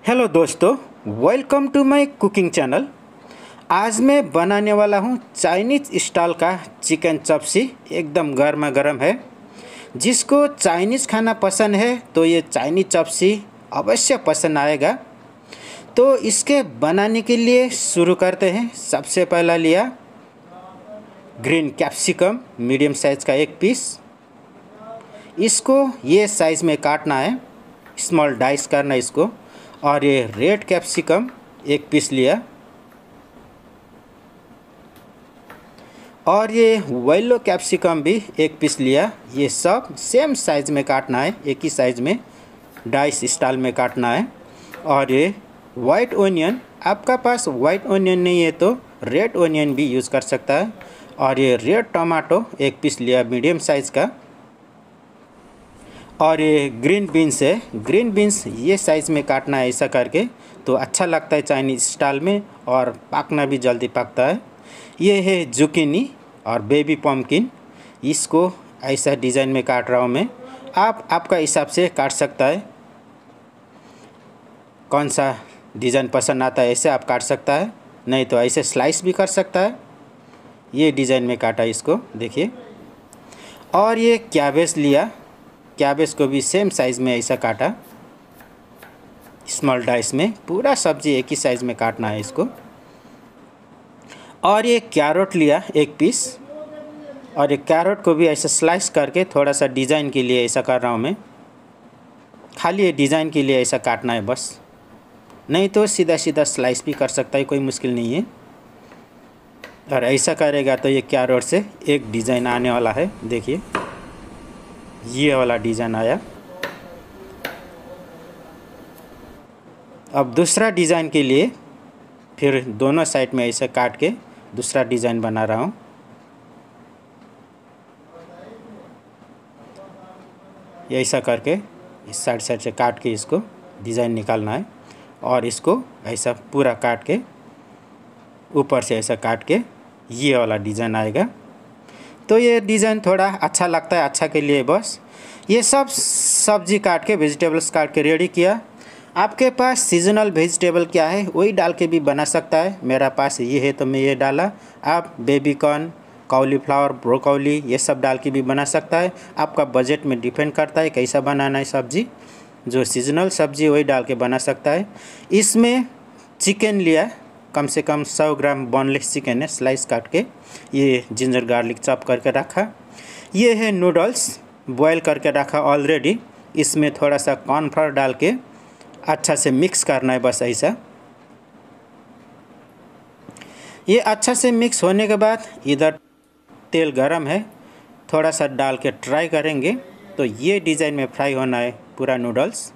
Hello दोस्तों, welcome to my cooking channel. आज मैं बनाने वाला हूँ चाइनीज़ स्टाइल का चिकन चॉप्सी। एकदम गर्मा गर्म है। जिसको चाइनीज़ खाना पसंद है तो ये चाइनीज़ चॉप्सी अवश्य पसंद आएगा। तो इसके बनाने के लिए शुरू करते हैं। सबसे पहला लिया ग्रीन कैप्सिकम, मीडियम साइज़ का एक पीस। इसको ये साइज़ में काटना है, स्मॉल डाइस करना है इसको। और ये रेड कैप्सिकम एक पीस लिया, और ये येलो कैप्सिकम भी एक पीस लिया। ये सब सेम साइज़ में काटना है, एक ही साइज़ में डाइस स्टाइल में काटना है। और ये वाइट ओनियन, आपका पास वाइट ओनियन नहीं है तो रेड ओनियन भी यूज़ कर सकता है। और ये रेड टमाटो एक पीस लिया, मीडियम साइज़ का। और ये ग्रीन बीन्स है, ग्रीन बीन्स ये साइज़ में काटना है ऐसा करके, तो अच्छा लगता है चाइनीज़ स्टाइल में और पकना भी जल्दी पकता है। ये है जुकीनी और बेबी पम्पकिन, इसको ऐसा डिज़ाइन में काट रहा हूँ मैं। आप आपका हिसाब से काट सकता है, कौन सा डिज़ाइन पसंद आता है ऐसे आप काट सकता है, नहीं तो ऐसे स्लाइस भी कर सकता है। ये डिज़ाइन में काटा इसको, देखिए। और ये कैबेज लिया, कैबेज को भी सेम साइज़ में ऐसा काटा, स्मॉल डाइस में। पूरा सब्जी एक ही साइज़ में काटना है इसको। और ये कैरेट लिया एक पीस, और ये कैरेट को भी ऐसा स्लाइस करके थोड़ा सा डिज़ाइन के लिए ऐसा कर रहा हूँ मैं। खाली ये डिज़ाइन के लिए ऐसा काटना है बस, नहीं तो सीधा सीधा स्लाइस भी कर सकता है, कोई मुश्किल नहीं है। और ऐसा करेगा तो ये कैरेट से एक डिज़ाइन आने वाला है, देखिए ये वाला डिज़ाइन आया। अब दूसरा डिज़ाइन के लिए फिर दोनों साइड में ऐसे काट के दूसरा डिज़ाइन बना रहा हूँ। ऐसा करके इस साइड से काट के इसको डिज़ाइन निकालना है। और इसको ऐसा पूरा काट के ऊपर से ऐसा काट के ये वाला डिज़ाइन आएगा। तो ये डिज़ाइन थोड़ा अच्छा लगता है, अच्छा के लिए बस। ये सब सब्जी काट के, वेजिटेबल्स काट के रेडी किया। आपके पास सीजनल वेजिटेबल क्या है वही डाल के भी बना सकता है। मेरा पास ये है तो मैं ये डाला। आप बेबी कॉर्न, कॉलीफ्लावर, ब्रोकोली ये सब डाल के भी बना सकता है। आपका बजट में डिपेंड करता है कैसा बनाना है सब्ज़ी। जो सीजनल सब्ज़ी वही डाल के बना सकता है। इसमें चिकन लिया, कम से कम 100 ग्राम बोनलेस चिकन है, स्लाइस काट के। ये जिंजर गार्लिक चॉप करके रखा। ये है नूडल्स, बॉयल करके रखा ऑलरेडी। इसमें थोड़ा सा कॉर्नफ्लोर डाल के अच्छा से मिक्स करना है बस ऐसा। ये अच्छा से मिक्स होने के बाद इधर तेल गरम है, थोड़ा सा डाल के ट्राई करेंगे। तो ये डिज़ाइन में फ्राई होना है पूरा नूडल्स।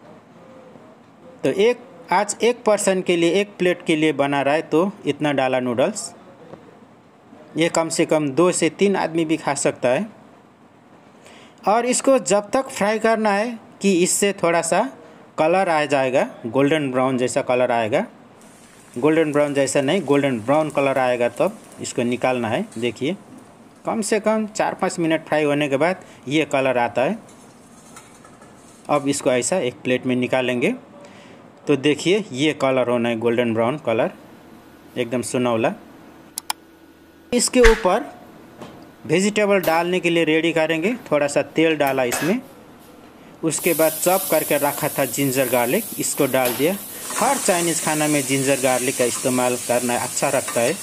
तो आज एक पर्सन के लिए, एक प्लेट के लिए बना रहा है तो इतना डाला नूडल्स। ये कम से कम 2 से 3 आदमी भी खा सकता है। और इसको जब तक फ्राई करना है कि इससे थोड़ा सा कलर आ जाएगा, गोल्डन ब्राउन जैसा कलर आएगा। गोल्डन ब्राउन जैसा नहीं, गोल्डन ब्राउन कलर आएगा तब इसको निकालना है। देखिए कम से कम 4-5 मिनट फ्राई होने के बाद ये कलर आता है। अब इसको ऐसा एक प्लेट में निकालेंगे। तो देखिए ये कलर होना है, गोल्डन ब्राउन कलर, एकदम सुनौला। इसके ऊपर वेजिटेबल डालने के लिए रेडी करेंगे। थोड़ा सा तेल डाला इसमें, उसके बाद चॉप करके रखा था जिंजर गार्लिक, इसको डाल दिया। हर चाइनीज़ खाना में जिंजर गार्लिक का इस्तेमाल करना अच्छा लगता है।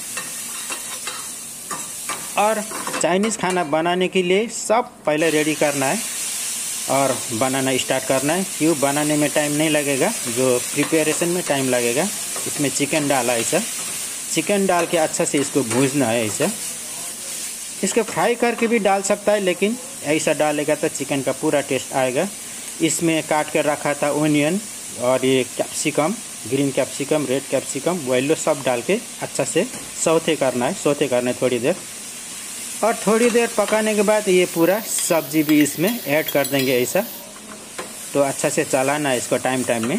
और चाइनीज़ खाना बनाने के लिए सब पहले रेडी करना है और बनाना स्टार्ट करना है। क्यों बनाने में टाइम नहीं लगेगा, जो प्रिपरेशन में टाइम लगेगा। इसमें चिकन डाला, ऐसा चिकन डाल के अच्छा से इसको भूनना है ऐसा। इसको फ्राई करके भी डाल सकता है, लेकिन ऐसा डालेगा तो चिकन का पूरा टेस्ट आएगा। इसमें काट कर रखा था ओनियन और ये capsicum, green capsicum, red capsicum, yellow सब डाल के अच्छा से सौते करना है थोड़ी देर। और थोड़ी देर पकाने के बाद ये पूरा सब्जी भी इसमें ऐड कर देंगे ऐसा। तो अच्छा से चलाना है इसको टाइम में।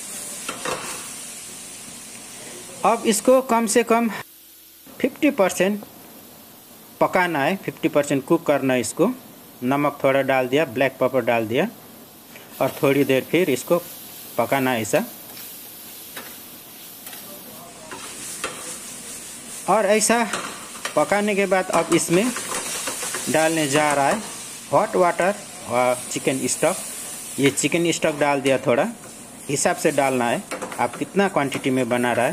अब इसको कम से कम 50% पकाना है, 50% कुक करना है इसको। नमक थोड़ा डाल दिया, ब्लैक पेपर डाल दिया और थोड़ी देर फिर इसको पकाना है ऐसा। और ऐसा पकाने के बाद अब इसमें डालने जा रहा है हॉट वाटर और चिकन स्टॉक। ये चिकन स्टॉक डाल दिया, थोड़ा हिसाब से डालना है, आप कितना क्वांटिटी में बना रहा है।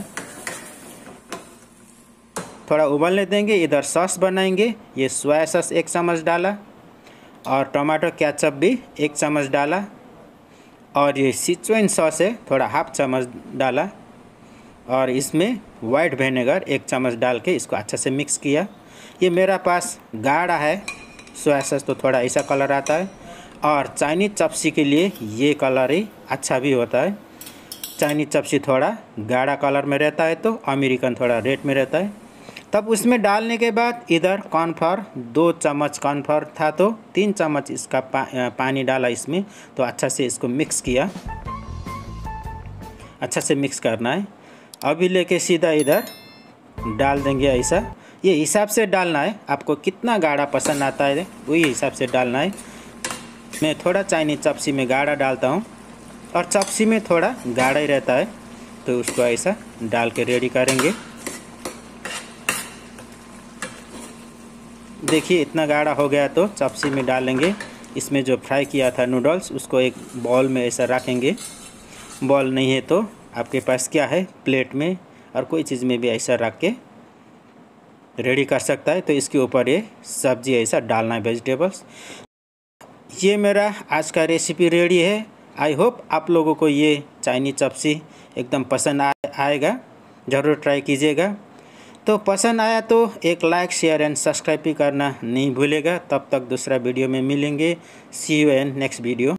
थोड़ा उबलने देंगे। इधर सॉस बनाएंगे। ये सोया सॉस 1 चम्मच डाला और टमाटो केचप भी 1 चम्मच डाला और ये सिचुएन सॉस है थोड़ा हाफ चम्मच डाला और इसमें वाइट विनेगर 1 चम्मच डाल के इसको अच्छा से मिक्स किया। ये मेरा पास गाढ़ा है सोया सॉस, तो थोड़ा ऐसा कलर आता है और चाइनीज चप्सी के लिए ये कलर ही अच्छा भी होता है। चाइनीज चप्सी थोड़ा गाढ़ा कलर में रहता है तो अमेरिकन थोड़ा रेड में रहता है। तब उसमें डालने के बाद इधर कॉर्नफ्लावर 2 चम्मच कॉर्नफ्लावर था तो 3 चम्मच इसका पानी डाला इसमें, तो अच्छा से इसको मिक्स किया। अच्छा से मिक्स करना है। अभी लेके सीधा इधर डाल देंगे ऐसा। ये हिसाब से डालना है, आपको कितना गाढ़ा पसंद आता है वही हिसाब से डालना है। मैं थोड़ा चाइनीज चप्सी में गाढ़ा डालता हूँ और चप्सी में थोड़ा गाढ़ा ही रहता है, तो उसको ऐसा डाल के रेडी करेंगे। देखिए इतना गाढ़ा हो गया तो चप्सी में डालेंगे। इसमें जो फ्राई किया था नूडल्स उसको एक बॉल में ऐसा रखेंगे। बॉल नहीं है तो आपके पास क्या है, प्लेट में और कोई चीज़ में भी ऐसा रख के रेडी कर सकता है। तो इसके ऊपर ये सब्जी ऐसा डालना है, वेजिटेबल्स। ये मेरा आज का रेसिपी रेडी है। आई होप आप लोगों को ये चाइनीज चप्सी एकदम पसंद आएगा, ज़रूर ट्राई कीजिएगा। तो पसंद आया तो एक लाइक, शेयर एंड सब्सक्राइब भी करना नहीं भूलेगा। तब तक दूसरा वीडियो में मिलेंगे। See you in next video.